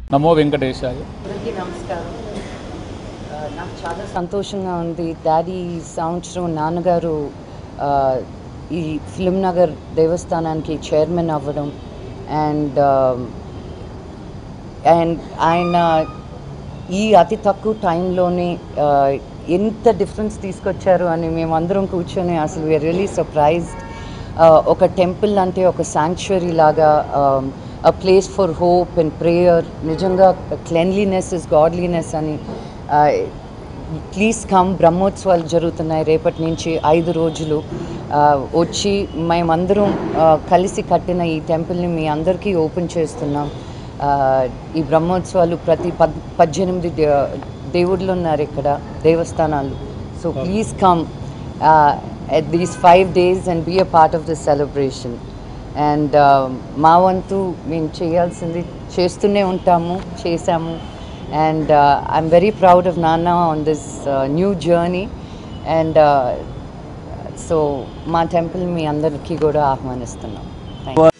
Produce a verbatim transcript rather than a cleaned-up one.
నమో వెంకటేశాయ. అందరికీ నమస్కారం. నాకు చాలా సంతోషంగా ఉంది. డాడీ సంవత్సరం నాన్నగారు ఈ ఫిల్మ్ నగర్ దేవస్థానానికి చైర్మన్ అవ్వడం అండ్ అండ్ ఆయన ఈ అతి తక్కువ టైంలోనే ఎంత డిఫరెన్స్ తీసుకొచ్చారు అని మేమందరం కూర్చొని అసలు వీఆర్ రియలీ సర్ప్రైజ్డ్. ఒక టెంపుల్ అంటే ఒక శాంక్చురీ లాగా, a place for hope and prayer. నిజంగా cleanliness is godliness అని. Please come. బ్రహ్మోత్సవాలు జరుగుతున్నాయి రేపటి నుంచి ఐదు రోజులు. వచ్చి మేమందరం కలిసి కట్టిన ఈ టెంపుల్ని మీ అందరికీ ఓపెన్ చేస్తున్నాం. ఈ బ్రహ్మోత్సవాలు ప్రతి పద్ పద్దెనిమిది దేవుళ్ళు ఉన్నారు ఇక్కడ, దేవస్థానాలు. So please come at these five days and be a part of this celebration. And మా వంతు మేము చేయాల్సింది చేస్తూనే ఉంటాము, చేసాము. And I'm very proud of నాన్న on this new journey. And so మా టెంపుల్ మీ అందరికీ కూడా ఆహ్వానిస్తున్నాం. Thank you.